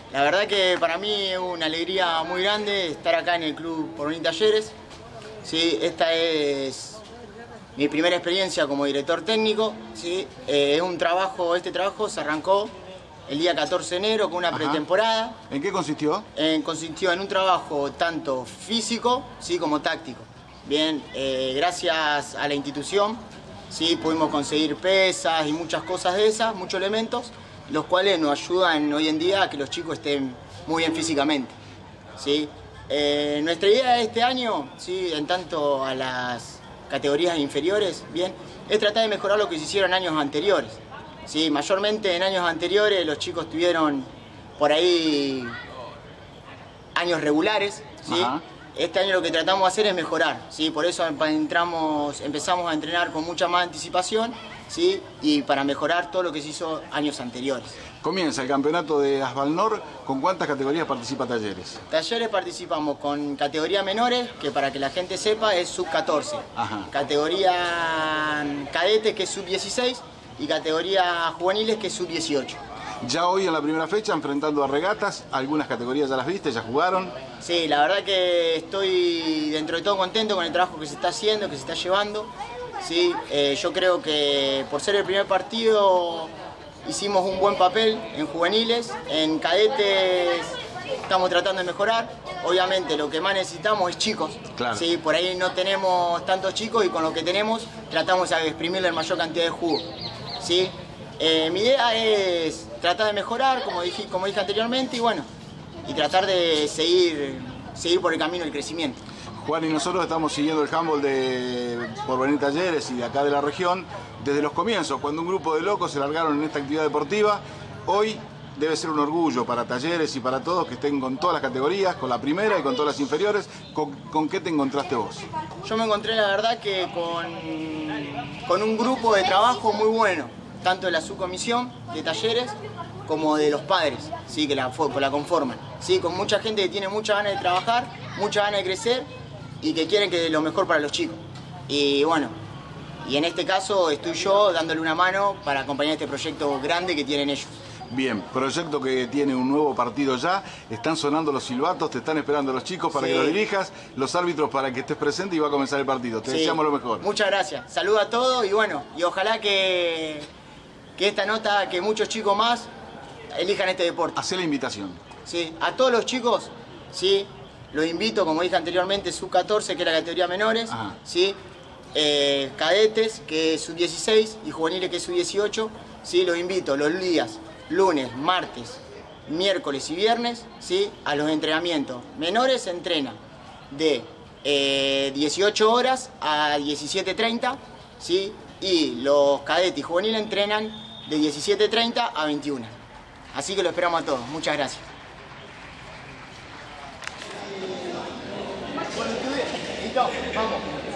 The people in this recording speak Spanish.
La verdad que para mí es una alegría muy grande estar acá en el Club Porvenir Talleres. Sí, esta es mi primera experiencia como director técnico. Sí, este trabajo se arrancó el día 14 de enero con una pretemporada. ¿En qué consistió? Consistió en un trabajo tanto físico, sí, como táctico. Bien, gracias a la institución, sí, pudimos conseguir pesas y muchas cosas de esas, muchos elementos, los cuales nos ayudan hoy en día a que los chicos estén muy bien físicamente. ¿Sí? Nuestra idea de este año, ¿sí?, en tanto a las categorías inferiores, bien, es tratar de mejorar lo que se hicieron en años anteriores. ¿Sí? Mayormente en años anteriores los chicos tuvieron por ahí años regulares. ¿Sí? Este año lo que tratamos de hacer es mejorar, ¿sí? Por eso empezamos a entrenar con mucha más anticipación, ¿sí?, y para mejorar todo lo que se hizo años anteriores. Comienza el campeonato de Asvalnor. ¿Con cuántas categorías participa Talleres? Talleres participamos con categoría menores, que para que la gente sepa es sub-14. Categoría cadete, que es sub-16, y categoría juveniles, que es sub-18. Ya hoy en la primera fecha, enfrentando a regatas, algunas categorías ya las viste, ya jugaron. Sí, la verdad que estoy dentro de todo contento con el trabajo que se está haciendo, que se está llevando. Sí, yo creo que por ser el primer partido hicimos un buen papel en juveniles, en cadetes estamos tratando de mejorar. Obviamente lo que más necesitamos es chicos. Claro. Sí, por ahí no tenemos tantos chicos y con lo que tenemos tratamos de exprimirle la mayor cantidad de jugo. ¿Sí? Mi idea es tratar de mejorar, como dije anteriormente, y bueno, y tratar de seguir por el camino del crecimiento. Juan, y nosotros estamos siguiendo el handball de Porvenir Talleres y de acá de la región desde los comienzos, cuando un grupo de locos se largaron en esta actividad deportiva. Hoy debe ser un orgullo para Talleres y para todos que estén con todas las categorías, con la primera y con todas las inferiores. ¿Con qué te encontraste vos? Yo me encontré, la verdad, que con un grupo de trabajo muy bueno, tanto de la subcomisión de Talleres como de los padres, ¿sí?, que la conforman. ¿Sí? Con mucha gente que tiene mucha ganas de trabajar, mucha ganas de crecer y que quieren que lo mejor para los chicos. Y bueno, y en este caso estoy yo dándole una mano para acompañar este proyecto grande que tienen ellos. Bien, proyecto que tiene un nuevo partido ya, están sonando los silbatos, te están esperando los chicos para que lo dirijas, los árbitros para que estés presente y va a comenzar el partido. Te deseamos lo mejor. Muchas gracias, saludos a todos y bueno, y ojalá que esta nota, que muchos chicos más elijan este deporte. Hacé la invitación. Sí, a todos los chicos, sí, los invito, como dije anteriormente, sub-14, que es la categoría menores, ¿sí? Cadetes, que es sub-16, y juveniles, que es sub-18, ¿sí? Los invito los días, lunes, martes, miércoles y viernes, ¿sí?, a los entrenamientos. Menores se entrenan de 18 horas a 17:30, ¿sí? Y los cadetes y juveniles entrenan de 17:30 a 21. Así que lo esperamos a todos. Muchas gracias. Vamos.